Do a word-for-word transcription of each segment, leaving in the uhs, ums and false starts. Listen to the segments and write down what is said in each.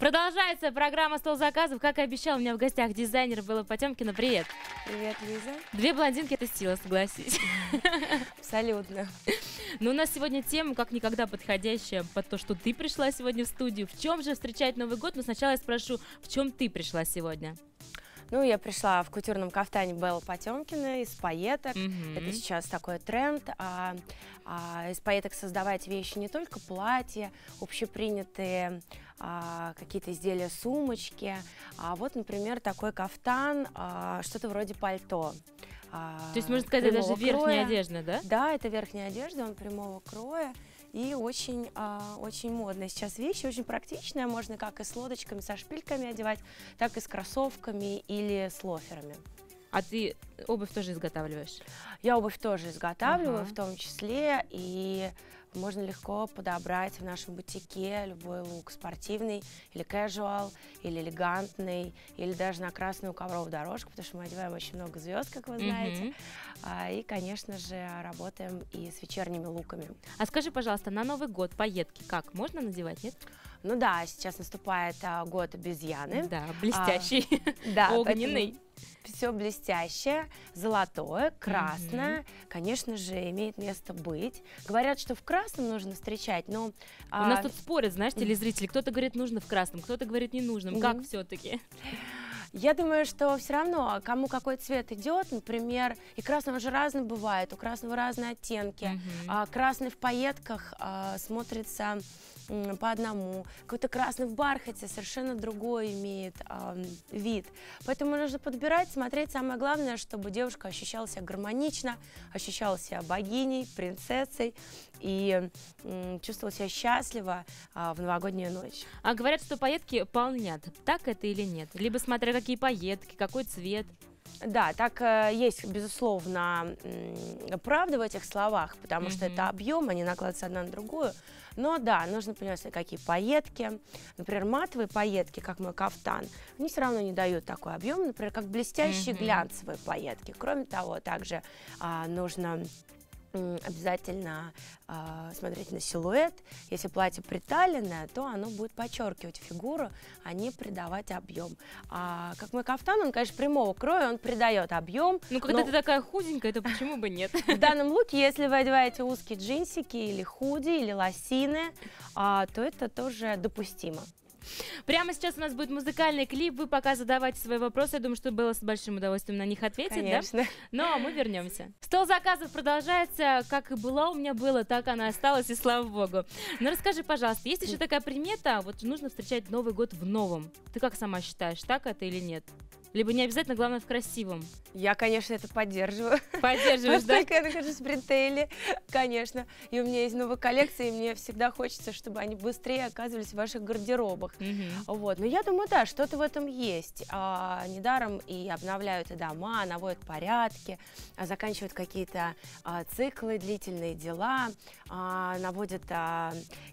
Продолжается программа «Стол заказов». Как и обещал, у меня в гостях дизайнер Белла Потемкина. Привет. Привет, Лиза. Две блондинки — это сила, согласись. Абсолютно. Но у нас сегодня тема как никогда подходящая под то, что ты пришла сегодня в студию. В чем же встречать Новый год? Но сначала я спрошу, в чем ты пришла сегодня? Ну, я пришла в кутюрном кафтане Беллы Потемкиной из пайеток. Mm-hmm. Это сейчас такой тренд. А, а, из пайеток создавать вещи не только платья, общепринятые а, какие-то изделия, сумочки. А вот, например, такой кафтан, а, что-то вроде пальто. А, то есть, можно сказать, даже верхняя кроя. одежда, да? Да, это верхняя одежда, он прямого кроя. И очень, а, очень модная сейчас вещи, очень практичная, можно как и с лодочками, со шпильками одевать, так и с кроссовками или с лоферами. А ты обувь тоже изготавливаешь? Я обувь тоже изготавливаю, ага. в том числе, и можно легко подобрать в нашем бутике любой лук, спортивный или casual, или элегантный, или даже на красную ковровую дорожку, потому что мы одеваем очень много звезд, как вы знаете. Mm-hmm. а, и, конечно же, работаем и с вечерними луками. А скажи, пожалуйста, на Новый год пайетки как? Можно надевать, нет? Ну да, сейчас наступает а, год обезьяны. Да, блестящий, а, да, огненный. Все блестящее, золотое, красное, mm-hmm. конечно же, имеет место быть. Говорят, что в красном нужно встречать, но... У а... нас тут спорят, знаешь, телезрители. Кто-то говорит, нужно в красном, кто-то говорит, не нужно. Mm-hmm. Как все-таки? Я думаю, что все равно, кому какой цвет идет, например, и красного же разный бывает, у красного разные оттенки. Mm-hmm. а, красный в пайетках а, смотрится м, по одному, какой-то красный в бархате совершенно другой имеет а, вид. Поэтому нужно подбирать, смотреть. Самое главное, чтобы девушка ощущала себя гармонично, ощущала себя богиней, принцессой и м, чувствовала себя счастливо а, в новогоднюю ночь. А говорят, что пайетки полнят. Так это или нет? Либо смотря какие пайетки, какой цвет. Да, так э, есть, безусловно, э, правда в этих словах, потому mm-hmm. что это объем, они накладываются одна на другую. Но да, нужно понимать, какие пайетки. Например, матовые пайетки, как мой кафтан, они все равно не дают такой объем, например, как блестящие mm-hmm. глянцевые пайетки. Кроме того, также э, нужно обязательно э, смотреть на силуэт. Если платье приталенное, то оно будет подчеркивать фигуру, а не придавать объем. А, как мой кафтан, он, конечно, прямого кроя, он придает объем. Ну, когда но... ты такая худенькая, то почему бы нет? В данном луке, если вы одеваете узкие джинсики или худи, или лосины, а, то это тоже допустимо. Прямо сейчас у нас будет музыкальный клип. Вы пока задавайте свои вопросы. Я думаю, что Белла с большим удовольствием на них ответит. Конечно. Да? Ну, а мы вернемся. Стол заказов продолжается. Как и была у меня было, так она осталась, и слава богу. Но расскажи, пожалуйста, есть еще такая примета, вот нужно встречать Новый год в новом. Ты как сама считаешь, так это или нет? Либо не обязательно, главное, в красивом. Я, конечно, это поддерживаю. Поддерживаешь, да? Поскольку я нахожусь в ритейле, конечно. И у меня есть новые коллекции, и мне всегда хочется, чтобы они быстрее оказывались в ваших гардеробах. Mm-hmm. Вот. Но я думаю, да, что-то в этом есть. А, недаром и обновляют и дома, наводят порядки, а, заканчивают какие-то а, циклы, длительные дела, а, наводят а,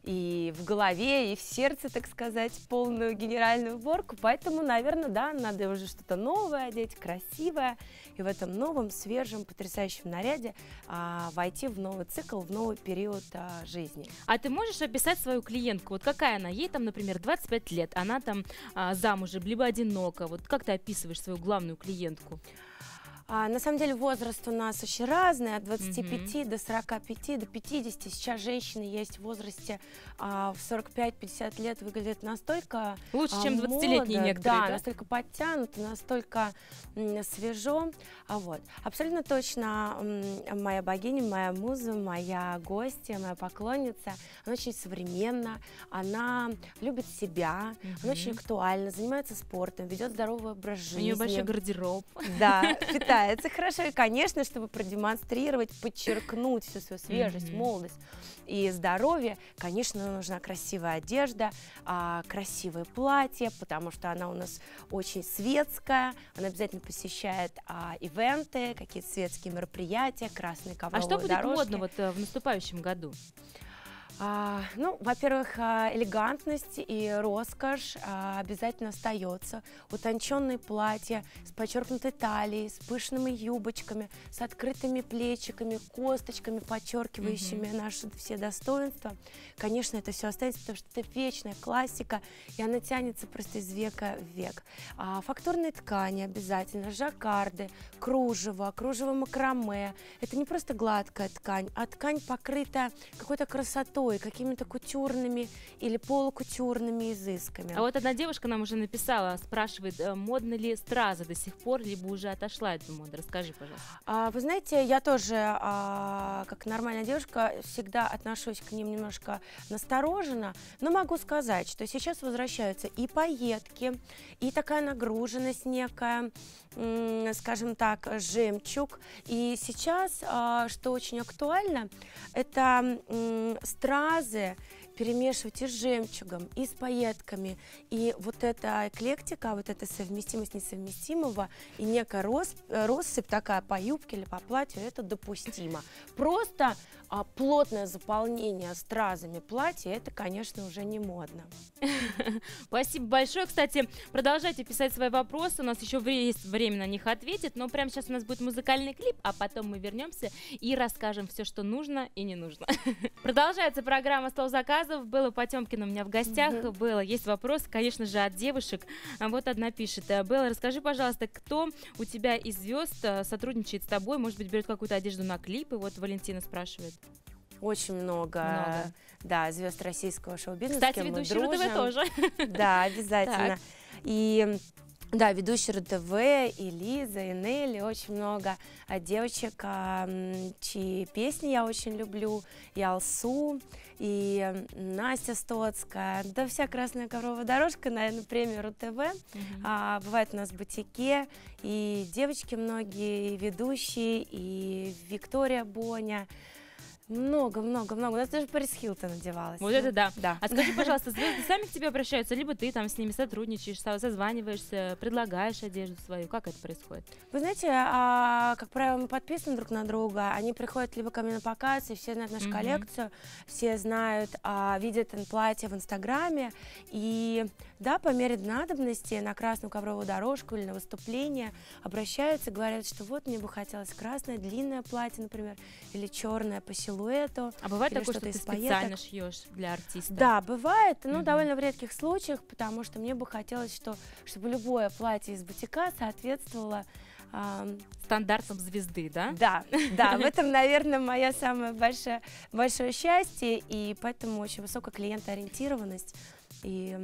и в голове, и в сердце, так сказать, полную генеральную уборку. Поэтому, наверное, да, надо уже что-то новое одеть, красивое, и в этом новом, свежем, потрясающем наряде а, войти в новый цикл, в новый период а, жизни. А ты можешь описать свою клиентку? Вот какая она? Ей там, например, двадцать пять лет, она там а, замужем, либо одинока. Вот как ты описываешь свою главную клиентку? А, на самом деле возраст у нас очень разный, от двадцати пяти Mm-hmm. до сорока пяти, до пятидесяти. Сейчас женщины есть в возрасте а, в сорок пять — пятьдесят лет, выглядят настолько лучше, а, чем двадцатилетние мода, некоторые, да, да? настолько подтянуты, настолько м, свежо. А вот. Абсолютно точно м, моя богиня, моя муза, моя гостья, моя поклонница, она очень современна, она любит себя, mm-hmm. она очень актуальна, занимается спортом, ведет здоровый образ жизни. У нее большой гардероб. Да, питается хорошо, и, конечно, чтобы продемонстрировать, подчеркнуть всю свою свежесть, mm-hmm. молодость и здоровье, конечно, нужна красивая одежда, а, красивое платье, потому что она у нас очень светская, она обязательно посещает а, ивенты, какие-то светские мероприятия, красные ковровые дорожки. А что будет дорожки. модно вот в наступающем году? А, ну, во-первых, а, элегантность и роскошь а, обязательно остается. Утонченные платья с подчеркнутой талией, с пышными юбочками, с открытыми плечиками, косточками, подчеркивающими mm-hmm. наши все достоинства. Конечно, это все останется, потому что это вечная классика, и она тянется просто из века в век. А, фактурные ткани обязательно, жаккарды, кружево, кружево макраме. Это не просто гладкая ткань, а ткань покрыта какой-то красотой, какими-то кутюрными или полукутюрными изысками. А вот одна девушка нам уже написала, спрашивает, модны ли стразы до сих пор, либо уже отошла эта мода. Расскажи, пожалуйста. А, вы знаете, я тоже, а, как нормальная девушка, всегда отношусь к ним немножко настороженно, но могу сказать, что сейчас возвращаются и пайетки, и такая нагруженность некая, м, скажем так, жемчуг. И сейчас, а, что очень актуально, это м, стразы перемешивать и с жемчугом, и с пайетками. И вот эта эклектика, вот эта совместимость несовместимого и некая рос, россыпь такая по юбке или по платью, это допустимо. Просто а, плотное заполнение стразами платья, это, конечно, уже не модно. Спасибо большое. Кстати, продолжайте писать свои вопросы, у нас еще есть время на них ответить, но прямо сейчас у нас будет музыкальный клип, а потом мы вернемся и расскажем все, что нужно и не нужно. Продолжается программа «Стол заказов». Было Потемкина у меня в гостях. Mm-hmm. Белла, есть вопрос, конечно же, от девушек. Вот одна пишет. Белла, расскажи, пожалуйста, кто у тебя из звезд сотрудничает с тобой? Может быть, берет какую-то одежду на клипы? Вот Валентина спрашивает. Очень много, много. Да, звезд российского шоу-бизнеса. Кстати, ведущие РУ-ТВ тоже. Да, обязательно. И... Да, ведущие РУ-ТВ, и Лиза, и Нелли, очень много девочек, чьи песни я очень люблю, и Алсу, и Настя Стоцкая, да вся красная ковровая дорожка, наверное, премия РУ-ТВ. Mm-hmm. а, бывает у нас в бутике, и девочки многие, и ведущие, и Виктория Боня. Много, много, много. У нас даже Пэрис Хилтон одевалась. Вот ну, это да. да. А скажи, пожалуйста, звезды сами к тебе обращаются, либо ты там с ними сотрудничаешь, созваниваешься, предлагаешь одежду свою? Как это происходит? Вы знаете, а, как правило, мы подписаны друг на друга. Они приходят либо ко мне на показ, и все знают нашу mm-hmm. коллекцию, все знают, а, видят платье в Инстаграме. И да, по мере надобности на красную ковровую дорожку или на выступление обращаются, говорят, что вот мне бы хотелось красное, длинное платье, например, или черное по силуэту. А бывает такое, что ты специально шьешь для артиста? Да, бывает, но mm-hmm. довольно в редких случаях, потому что мне бы хотелось, что, чтобы любое платье из бутика соответствовало э, стандартам звезды, да? Да, да, в этом, наверное, моя самое большое, большое счастье, и поэтому очень высокая клиентоориентированность и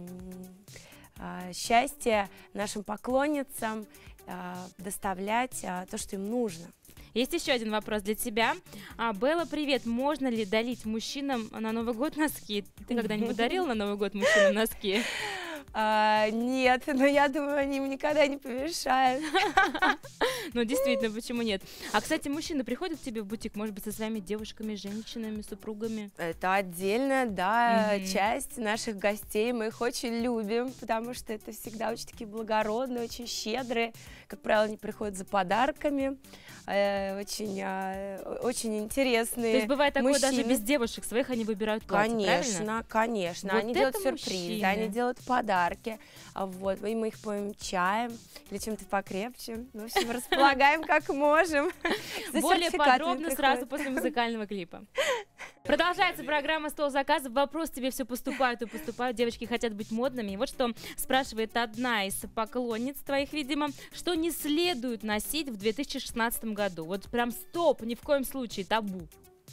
э, счастье нашим поклонницам э, доставлять э, то, что им нужно. Есть еще один вопрос для тебя. А, Белла, привет. Можно ли дарить мужчинам на Новый год носки? Ты когда-нибудь дарила на Новый год мужчинам носки? А, нет, но я думаю, они им никогда не помешают. Ну, действительно, почему нет? А, кстати, мужчины приходят к тебе в бутик, может быть, со своими девушками, женщинами, супругами? Это отдельная, да, mm-hmm. часть наших гостей. Мы их очень любим, потому что это всегда очень такие благородные, очень щедрые. Как правило, они приходят за подарками. Э, очень, э, очень интересные. То есть бывает такое, мужчины. Даже без девушек своих они выбирают платье, конечно, правильно? Конечно, вот они делают мужчины. сюрпризы, они делают подарки, вот, и мы их поем чаем или чем-то покрепче. В общем, располагаем как можем. Более подробно сразу после музыкального клипа. Продолжается программа «Стол заказов». Вопрос тебе все поступают и поступают. Девочки хотят быть модными. И вот что спрашивает одна из поклонниц твоих, видимо. Что не следует носить в две тысячи шестнадцатом году? Вот прям стоп, ни в коем случае, табу.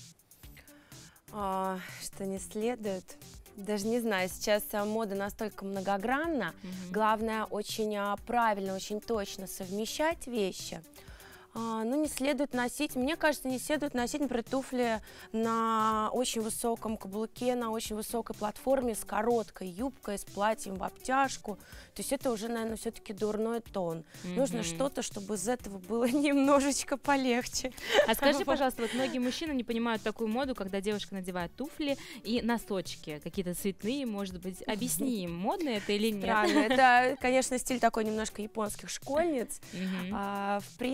А, что не следует? Даже не знаю, сейчас мода настолько многогранна. Mm-hmm. Главное очень правильно, очень точно совмещать вещи. А, ну, не следует носить, мне кажется, не следует носить, например, туфли на очень высоком каблуке, на очень высокой платформе с короткой юбкой, с платьем в обтяжку. То есть это уже, наверное, все-таки дурной тон. Mm-hmm. Нужно что-то, чтобы из этого было немножечко полегче. А скажи, пожалуйста, вот многие мужчины не понимают такую моду, когда девушка надевает туфли и носочки, какие-то цветные, может быть. Объясни им, модно это или нет? Странно. Это, конечно, стиль такой немножко японских школьниц. Mm-hmm. А, в принципе,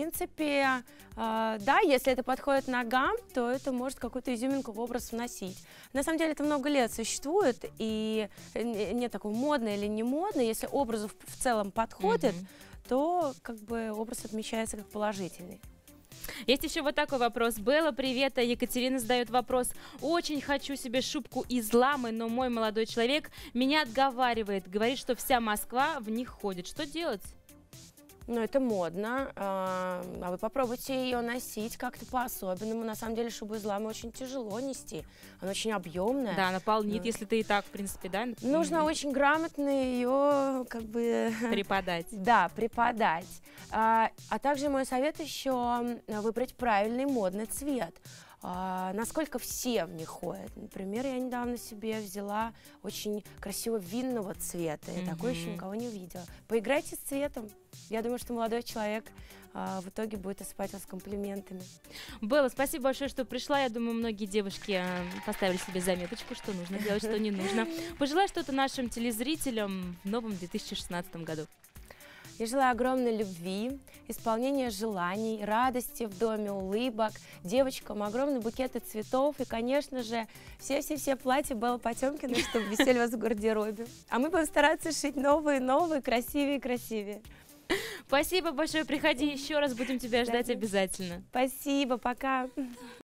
принципе, э, да, если это подходит ногам, то это может какую-то изюминку в образ вносить. На самом деле это много лет существует, и нет такого модно или не модно. Если образу в, в целом подходит, mm-hmm. то как бы образ отмечается как положительный. Есть еще вот такой вопрос. Белла, привет. Екатерина задает вопрос. Очень хочу себе шубку из ламы, но мой молодой человек меня отговаривает. Говорит, что вся Москва в них ходит. Что делать? Ну, это модно, а вы попробуйте ее носить как-то по-особенному. На самом деле шубу из ламы очень тяжело нести, она очень объемная. Да, она полнит, если ты и так, в принципе, да? Нужно очень грамотно ее как бы... Преподать. Да, преподать. А, а также мой совет еще выбрать правильный модный цвет. А, насколько все в них ходят. Например, я недавно себе взяла очень красивого винного цвета. Я mm-hmm. такой еще никого не увидела. Поиграйте с цветом. Я думаю, что молодой человек а, в итоге будет осыпать вас комплиментами. Белла, спасибо большое, что пришла. Я думаю, многие девушки а, поставили себе заметочку, что нужно делать, что не нужно. Пожелай что-то нашим телезрителям в новом две тысячи шестнадцатом году. Я желаю огромной любви, исполнения желаний, радости в доме, улыбок, девочкам огромный букет цветов и, конечно же, все-все-все платья Беллы Потемкиной, чтобы висели у вас в гардеробе. А мы будем стараться шить новые, новые, красивее и красивее. Спасибо большое, приходи еще раз, будем тебя ждать обязательно. Спасибо, пока.